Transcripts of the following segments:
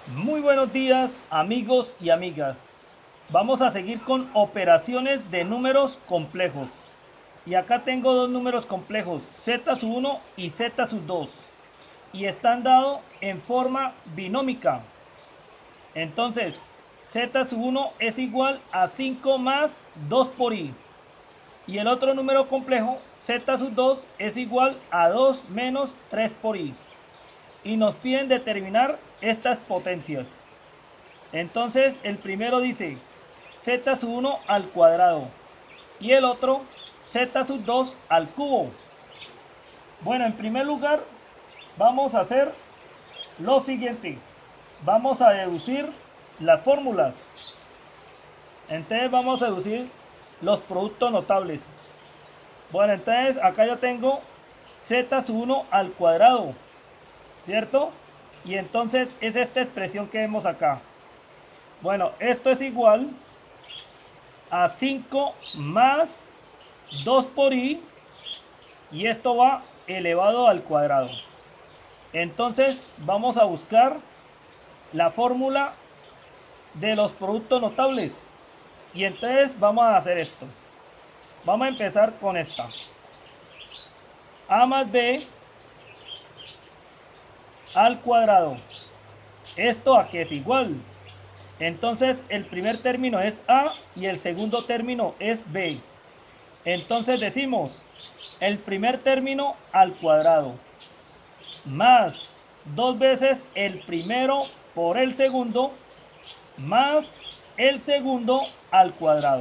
Muy buenos días, amigos y amigas. Vamos a seguir con operaciones de números complejos. Y acá tengo dos números complejos, z1 y z2. Y están dados en forma binómica. Entonces, z1 es igual a 5 más 2 por i. Y el otro número complejo, z2, es igual a 2 menos 3 por i. Y nos piden determinar estas potencias. Entonces el primero dice z sub 1 al cuadrado y el otro z sub 2 al cubo. Bueno, en primer lugar vamos a hacer lo siguiente. Vamos a deducir las fórmulas. Entonces vamos a deducir los productos notables. Bueno, entonces acá yo tengo z sub 1 al cuadrado, ¿cierto? Y entonces es esta expresión que vemos acá. Bueno, esto es igual a 5 más 2 por i, y esto va elevado al cuadrado. Entonces vamos a buscar la fórmula de los productos notables. Y entonces vamos a hacer esto. Vamos a empezar con esta. A más b al cuadrado. ¿Esto a qué es igual? Entonces el primer término es a y el segundo término es b. Entonces decimos el primer término al cuadrado más 2 veces el primero por el segundo más el segundo al cuadrado.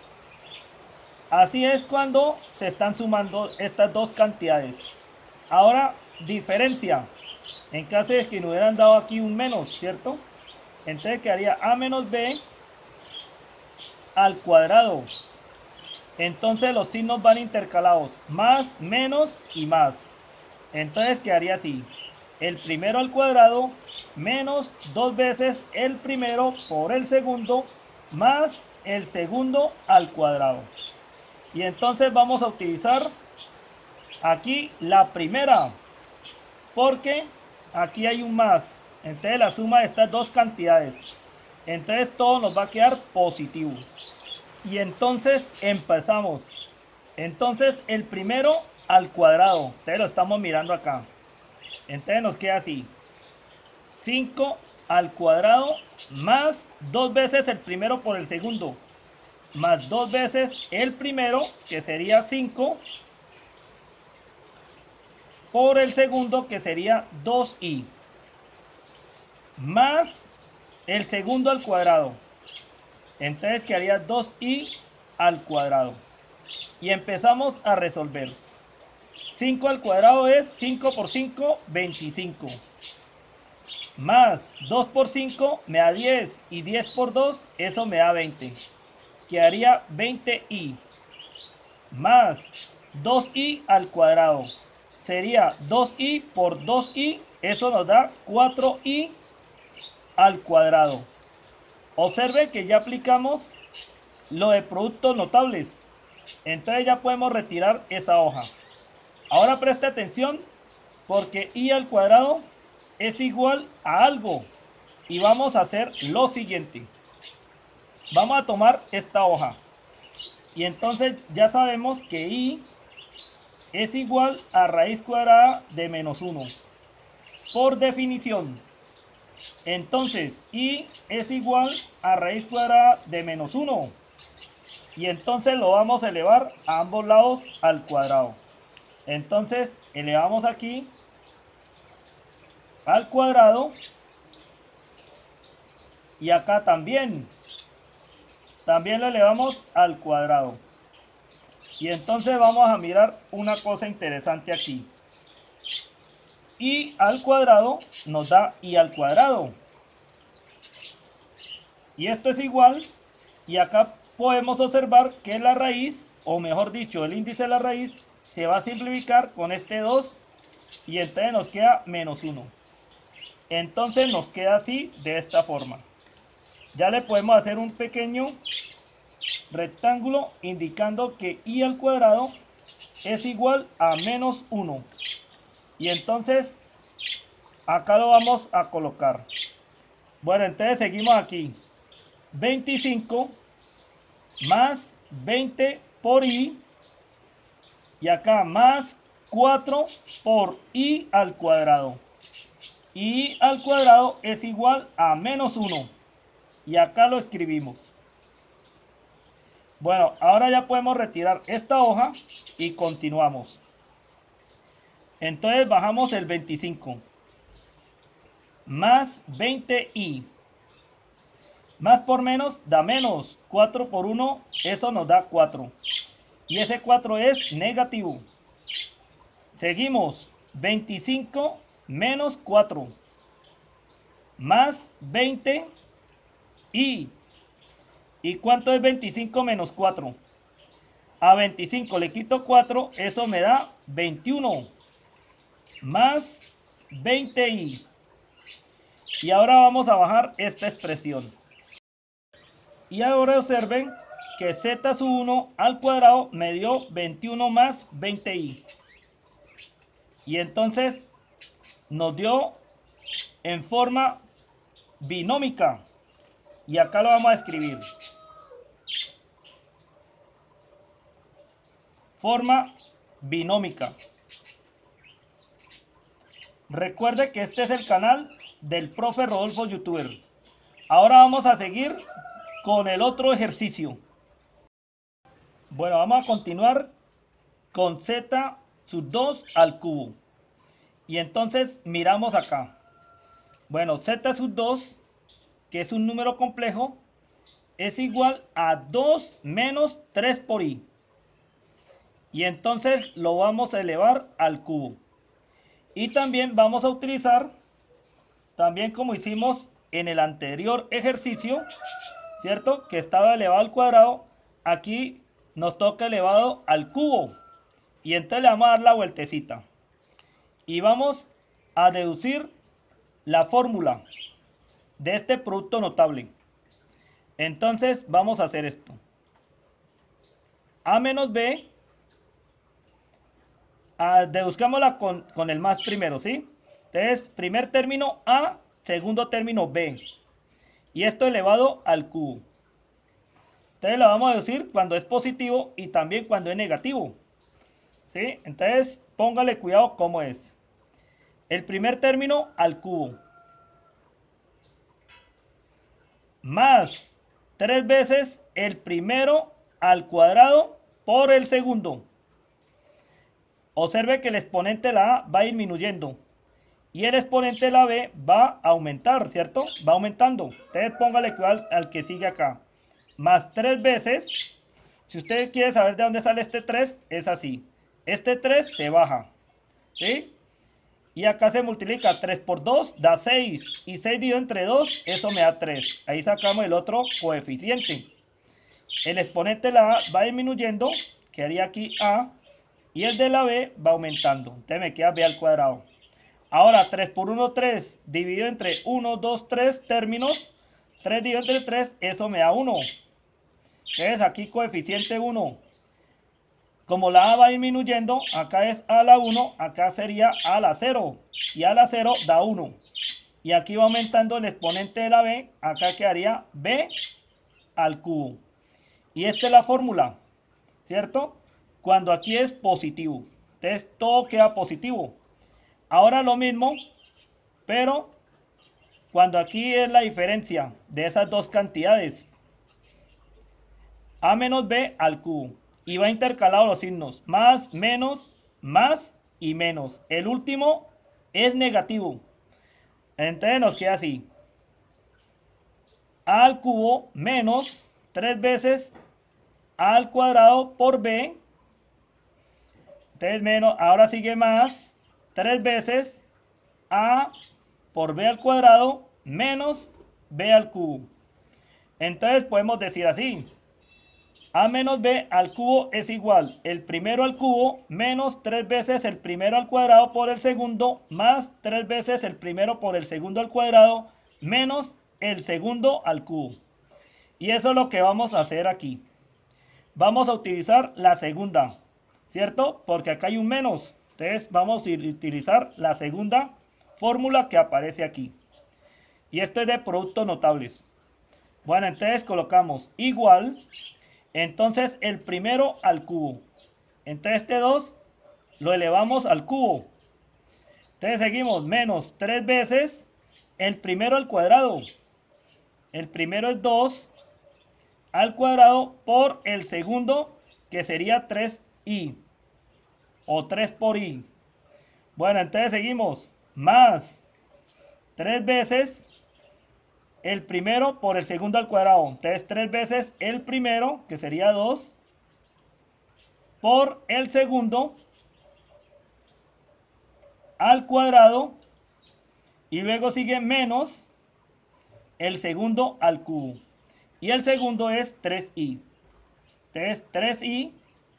Así es cuando se están sumando estas dos cantidades. Ahora, diferencia. En caso de que no hubieran dado aquí un menos, ¿cierto? Entonces quedaría a menos b al cuadrado. Entonces los signos van intercalados. Más, menos y más. Entonces quedaría así. El primero al cuadrado menos 2 veces el primero por el segundo más el segundo al cuadrado. Y entonces vamos a utilizar aquí la primera, porque aquí hay un más. Entonces la suma de estas dos cantidades. Entonces todo nos va a quedar positivo. Y entonces empezamos. Entonces el primero al cuadrado. Entonces lo estamos mirando acá. Entonces nos queda así. 5 al cuadrado más 2 veces el primero por el segundo. Más 2 veces el primero, que sería 5, por el segundo, que sería 2i. Más el segundo al cuadrado. Entonces quedaría 2i al cuadrado. Y empezamos a resolver. 5 al cuadrado es 5 por 5, 25. Más 2 por 5 me da 10. Y 10 por 2, eso me da 20. Quedaría 20i. Más 2i al cuadrado. Sería 2i por 2i. Eso nos da 4i al cuadrado. Observe que ya aplicamos lo de productos notables. Entonces ya podemos retirar esa hoja. Ahora preste atención, porque i al cuadrado es igual a algo. Y vamos a hacer lo siguiente. Vamos a tomar esta hoja. Y entonces ya sabemos que i es igual a raíz cuadrada de menos 1. Por definición. Entonces i es igual a raíz cuadrada de menos 1. Y entonces lo vamos a elevar a ambos lados al cuadrado. Entonces elevamos aquí al cuadrado y acá también lo elevamos al cuadrado. Y entonces vamos a mirar una cosa interesante aquí. I al cuadrado nos da i al cuadrado. Y esto es igual, y acá podemos observar que la raíz, o mejor dicho, el índice de la raíz, se va a simplificar con este 2, y entonces nos queda menos 1. Entonces nos queda así, de esta forma. Ya le podemos hacer un pequeño rectángulo indicando que i al cuadrado es igual a menos 1. Y entonces acá lo vamos a colocar. Bueno, entonces seguimos aquí. 25 más 20 por i. Y acá más 4 por i al cuadrado. I al cuadrado es igual a menos 1. Y acá lo escribimos. Bueno, ahora ya podemos retirar esta hoja y continuamos. Entonces bajamos el 25. Más 20i. Más por menos da menos. 4 por 1, eso nos da 4. Y ese 4 es negativo. Seguimos. 25 menos 4. Más 20 i. ¿Y cuánto es 25 menos 4? A 25 le quito 4, eso me da 21. Más 20i. Y ahora vamos a bajar esta expresión. Y ahora observen que z sub 1 al cuadrado me dio 21 más 20i. Y entonces nos dio en forma binómica. Y acá lo vamos a escribir. Forma binómica. Recuerde que este es el canal del profe Rodolfo Youtuber. Ahora vamos a seguir con el otro ejercicio. Bueno, vamos a continuar con z sub 2 al cubo. Y entonces miramos acá. Bueno, z sub 2, que es un número complejo, es igual a 2 menos 3 por i. Y entonces lo vamos a elevar al cubo. Y también vamos a utilizar, también como hicimos en el anterior ejercicio, ¿cierto? Que estaba elevado al cuadrado, aquí nos toca elevado al cubo. Y entonces le vamos a dar la vueltecita. Y vamos a deducir la fórmula de este producto notable. Entonces vamos a hacer esto. A menos b, deduzcámosla con el más primero, ¿sí? Entonces, primer término a, segundo término b. Y esto elevado al cubo. Entonces lo vamos a deducir cuando es positivo y también cuando es negativo. ¿Sí? Entonces, póngale cuidado cómo es. El primer término al cubo. Más 3 veces el primero al cuadrado por el segundo. Observe que el exponente de la a va disminuyendo. Y el exponente de la b va a aumentar, ¿cierto? Va aumentando. Entonces póngale cuidado al que sigue acá. Más 3 veces. Si usted quiere saber de dónde sale este 3, es así. Este 3 se baja. ¿Sí? Y acá se multiplica 3 por 2, da 6. Y 6 dividido entre 2, eso me da 3. Ahí sacamos el otro coeficiente. El exponente de la a va disminuyendo, quedaría aquí a. Y el de la b va aumentando. Entonces me queda b al cuadrado. Ahora 3 por 1, 3. Dividido entre 1, 2, 3 términos. 3 dividido entre 3, eso me da 1. Entonces aquí coeficiente 1. Como la a va disminuyendo, acá es a la 1, acá sería a la 0. Y a la 0 da 1. Y aquí va aumentando el exponente de la b, acá quedaría b al cubo. Y esta es la fórmula, ¿cierto? Cuando aquí es positivo. Entonces todo queda positivo. Ahora lo mismo, pero cuando aquí es la diferencia de esas dos cantidades. A menos b al cubo. Y va intercalado los signos. Más, menos, más y menos. El último es negativo. Entonces nos queda así. A al cubo menos 3 veces a al cuadrado por b. Entonces menos, ahora sigue más 3 veces a por b al cuadrado menos b al cubo. Entonces podemos decir así. A menos b al cubo es igual el primero al cubo menos 3 veces el primero al cuadrado por el segundo más 3 veces el primero por el segundo al cuadrado menos el segundo al cubo. Y eso es lo que vamos a hacer aquí. Vamos a utilizar la segunda, ¿cierto? Porque acá hay un menos. Entonces vamos a utilizar la segunda fórmula que aparece aquí. Y esto es de productos notables. Bueno, entonces colocamos igual. Entonces el primero al cubo. Entonces este 2 lo elevamos al cubo. Entonces seguimos menos 3 veces el primero al cuadrado. El primero es 2 al cuadrado por el segundo, que sería 3i. O 3 por i. Bueno, entonces seguimos. Más 3 veces el primero por el segundo al cuadrado. Entonces 3 veces el primero, que sería 2, por el segundo al cuadrado. Y luego sigue menos el segundo al cubo. Y el segundo es 3i. Entonces 3i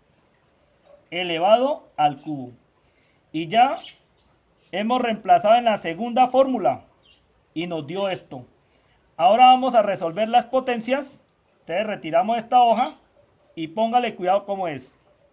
elevado al cubo. Y ya hemos reemplazado en la segunda fórmula. Y nos dio esto. Ahora vamos a resolver las potencias. Entonces retiramos esta hoja. Y póngale cuidado cómo es.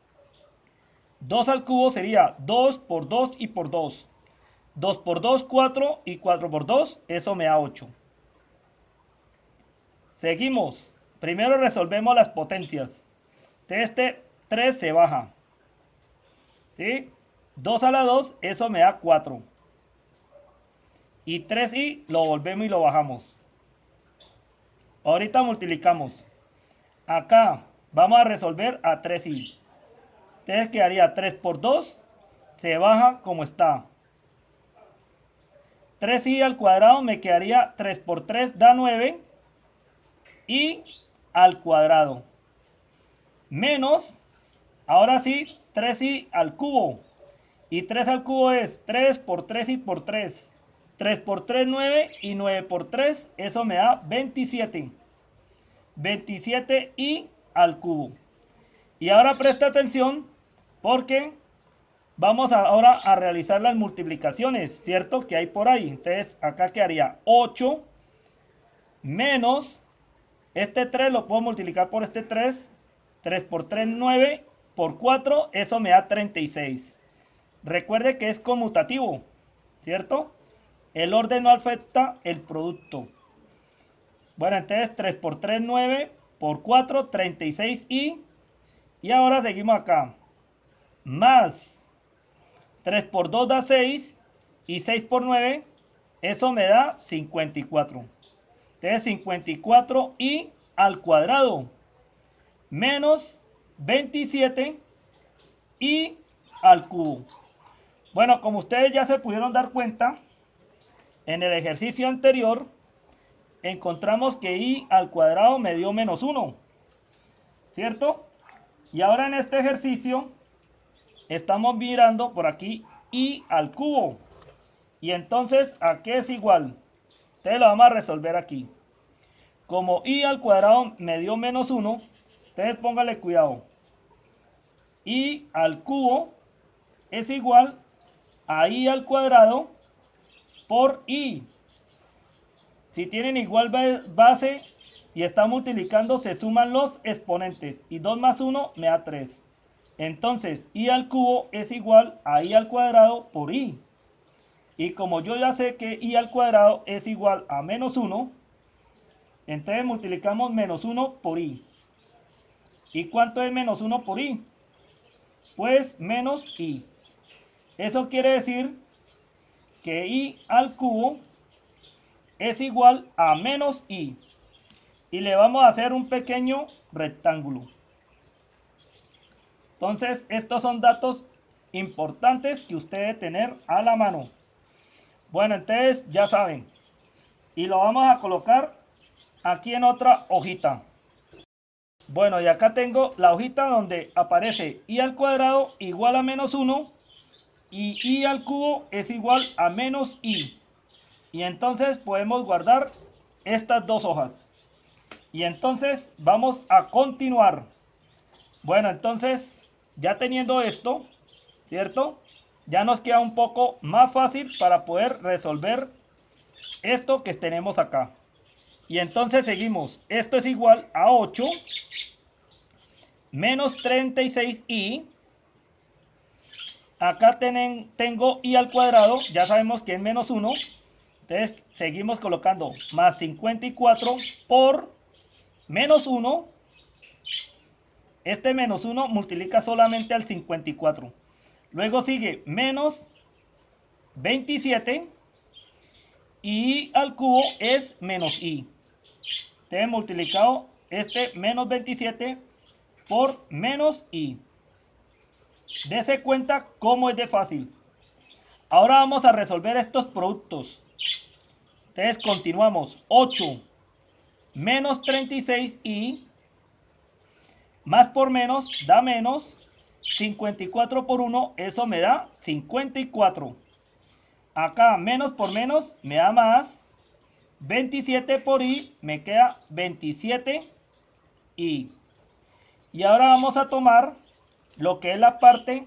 2 al cubo sería 2 por 2 y por 2. 2 por 2, 4 y 4 por 2, eso me da 8. Seguimos. Primero resolvemos las potencias. Este 3 se baja. ¿Sí? 2 a la 2, eso me da 4. Y 3i lo volvemos y lo bajamos. Ahorita multiplicamos. Acá vamos a resolver a 3i. Entonces quedaría 3 por 2, se baja como está. 3i al cuadrado me quedaría 3 por 3 da 9. Y al cuadrado. Menos, ahora sí, 3i al cubo. Y 3 al cubo es 3 por 3 y por 3. 3 por 3, 9. Y 9 por 3, eso me da 27. 27i al cubo. Y ahora presta atención porque vamos ahora a realizar las multiplicaciones, ¿cierto? Que hay por ahí. Entonces acá quedaría 8 menos, este 3 lo puedo multiplicar por este 3. 3 por 3, 9. Por 4, eso me da 36. Recuerde que es conmutativo, ¿cierto? El orden no afecta el producto. Bueno, entonces 3 por 3, 9. Por 4, 36i. Y ahora seguimos acá. Más 3 por 2 da 6. Y 6 por 9, eso me da 54. Entonces 54i al cuadrado. Menos 27 y al cubo. Bueno, como ustedes ya se pudieron dar cuenta, en el ejercicio anterior encontramos que i al cuadrado me dio menos 1, ¿cierto? Y ahora en este ejercicio estamos mirando por aquí i al cubo. Y entonces, ¿a qué es igual? Entonces lo vamos a resolver aquí. Como i al cuadrado me dio menos 1, entonces póngale cuidado. I al cubo es igual a i al cuadrado por i. Si tienen igual base y están multiplicando, se suman los exponentes. Y 2 más 1 me da 3. Entonces, i al cubo es igual a i al cuadrado por i. Y como yo ya sé que i al cuadrado es igual a menos 1, entonces multiplicamos menos 1 por i. ¿Y cuánto es menos 1 por i? Pues menos i. Eso quiere decir que i al cubo es igual a menos i. Y le vamos a hacer un pequeño rectángulo. Entonces, estos son datos importantes que usted debe tener a la mano. Bueno, entonces ya saben. Y lo vamos a colocar aquí en otra hojita. Bueno, y acá tengo la hojita donde aparece i al cuadrado igual a menos 1 y i al cubo es igual a menos i. Y entonces podemos guardar estas dos hojas. Y entonces vamos a continuar. Bueno, entonces ya teniendo esto, ¿cierto? Ya nos queda un poco más fácil para poder resolver esto que tenemos acá. Y entonces seguimos. Esto es igual a 8 menos 36i. Acá tengo i al cuadrado. Ya sabemos que es menos 1. Entonces seguimos colocando más 54 por menos 1. Este menos 1 multiplica solamente al 54. Luego sigue menos 27 y al cubo es menos i. Te he multiplicado este menos 27 por menos i. Dese cuenta cómo es de fácil. Ahora vamos a resolver estos productos. Entonces continuamos. 8 menos 36i más por menos da menos. 54 por 1, eso me da 54. Acá menos por menos me da más. 27 por i me queda 27i. Y ahora vamos a tomar lo que es la parte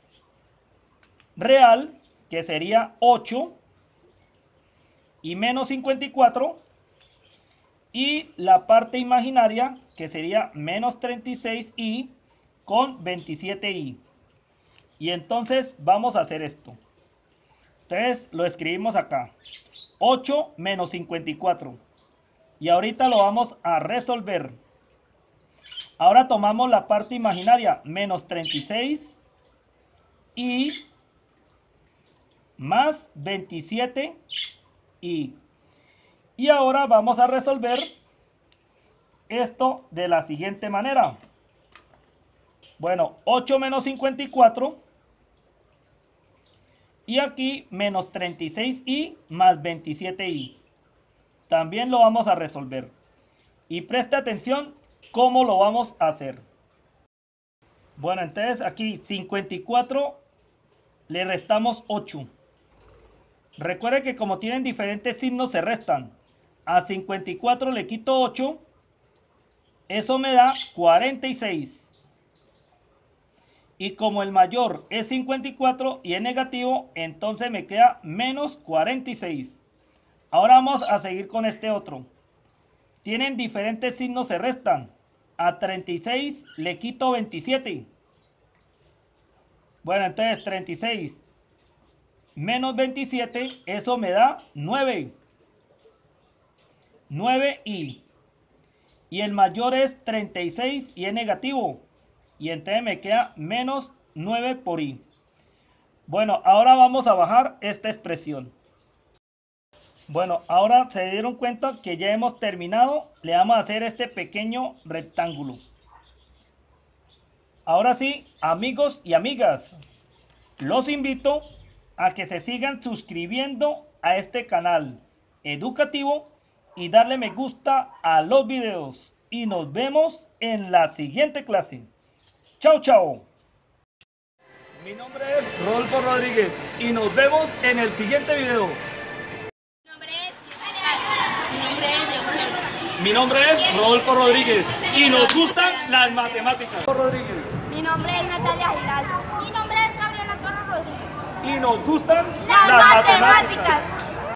real, que sería 8 y menos 54. Y la parte imaginaria, que sería menos 36i con 27i. Y entonces vamos a hacer esto. Entonces lo escribimos acá. 8 menos 54. Y ahorita lo vamos a resolver. Ahora tomamos la parte imaginaria. Menos 36 y más 27 y ahora vamos a resolver esto de la siguiente manera. Bueno, 8 menos 54 y aquí menos 36i más 27i. También lo vamos a resolver. Y preste atención cómo lo vamos a hacer. Bueno, entonces aquí 54 le restamos 8. Recuerde que como tienen diferentes signos se restan. A 54 le quito 8. Eso me da 46. Y como el mayor es 54 y es negativo, entonces me queda menos 46. Ahora vamos a seguir con este otro. Tienen diferentes signos, se restan. A 36 le quito 27. Bueno, entonces 36 menos 27, eso me da 9. 9i. Y el mayor es 36 y es negativo. Y entonces me queda menos 9 por i. Bueno, ahora vamos a bajar esta expresión. Bueno, ahora se dieron cuenta que ya hemos terminado. Le vamos a hacer este pequeño rectángulo. Ahora sí, amigos y amigas, los invito a que se sigan suscribiendo a este canal educativo y darle me gusta a los videos. Y nos vemos en la siguiente clase. Chao, chao. Mi nombre es Rodolfo Rodríguez y nos vemos en el siguiente video. Mi nombre es Rodolfo Rodríguez y nos gustan las matemáticas. Mi nombre es Natalia Giraldo. Mi nombre es Gabriela Torres Rodríguez. Y nos gustan las matemáticas.